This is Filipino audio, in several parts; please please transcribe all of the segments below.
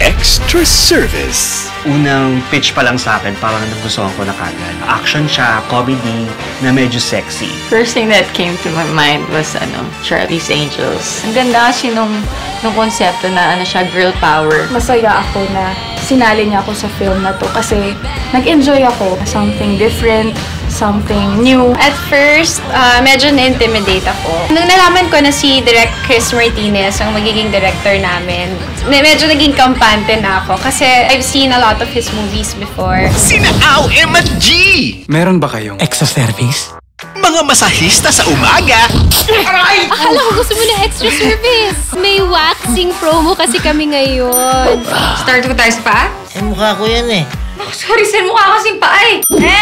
Extra service. Unang pitch pa lang sa akin, parang nagustuhan ko na kagad. Action siya, comedy, na medyo sexy. First thing that came to my mind was Charlie's Angels. Ang ganda kasi nung konsepto na siya, girl power. Masaya ako na sinali niya ako sa film na to kasi nag-enjoy ako. Something different, something new. At first, medyo na-intimidate ako. Nung nalaman ko na si Direct Chris Martinez ang magiging director namin, medyo naging kampante na ako kasi I've seen a lot of his movies before. Sina Al, Emma, G! Meron ba kayong extra service? Mga masahista sa umaga. Aray! Akala ko gusto mo na extra service. May waxing promo kasi kami ngayon. Start ko tayo sa paa? Mukha ko yan eh. Sorry, sir, mukha kasing paa eh.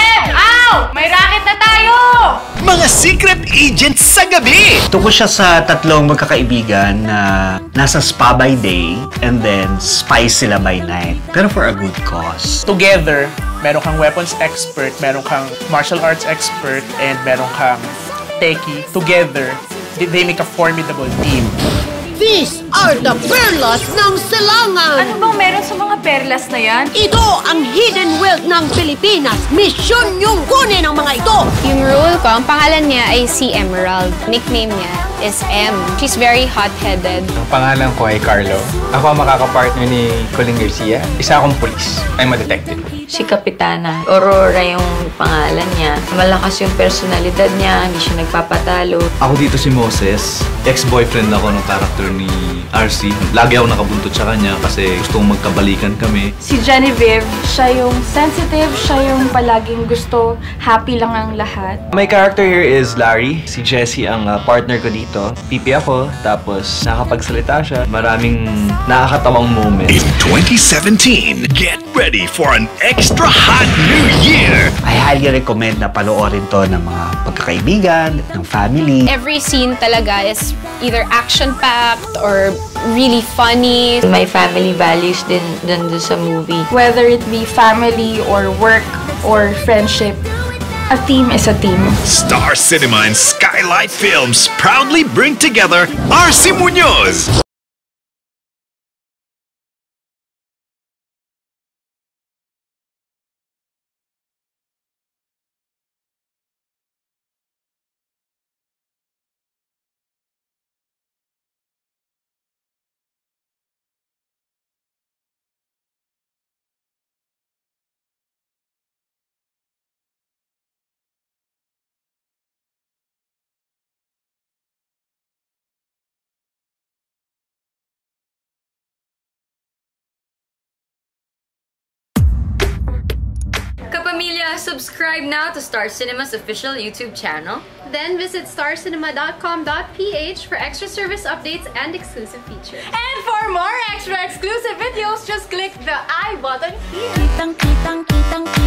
Ow! May racket na tayo! Mga secret agents sa gabi. Tungkol siya sa tatlong magkakaibigan na nasa spa by day and then spy sila by night. Pero for a good cause. Together, meron kang weapons expert, meron kang martial arts expert, and meron kang techie. Together, they make a formidable team. These are the perlas ng silangan! Ano bang meron sa mga perlas na yan? Ito ang hidden wealth ng Pilipinas. Misyon yung kunin ang mga ito! Yung role ko, ang pangalan niya ay si Emerald. Nickname niya is M. She's very hot-headed. Ang pangalan ko ay Carlo. Ako ang makakapartner ni Coleen Garcia. Isa akong pulis. I'm a detective. Si Kapitana. Aurora yung pangalan niya. Malakas yung personalidad niya, hindi siya nagpapatalo. Ako dito si Moses. Ex-boyfriend ako ng karakter ni Arci. Lagi ako nakabuntot sa kanya kasi gusto kong magkabalikan kami. Si Genevieve, siya yung sensitive, siya yung palaging gusto, happy lang ang lahat. My character here is Larry. Si Jessy ang partner ko dito. Pipi ako, tapos nakapagsalita siya. Maraming nakakatawang moment. In 2017, get ready for an extra hot new year. I highly recommend na panoorin to ng mga pagkakaibigan, ng family. Every scene talaga is either action-packed or really funny. May family values din doon sa movie. Whether it be family or work or friendship, a team is a team. Star Cinema and Skylight Films proudly bring together Arci Muñoz. Kapamilya, subscribe now to Star Cinema's official YouTube channel. Then visit starcinema.com.ph for extra service updates and exclusive features. And for more extra exclusive videos, just click the I button here. Kitang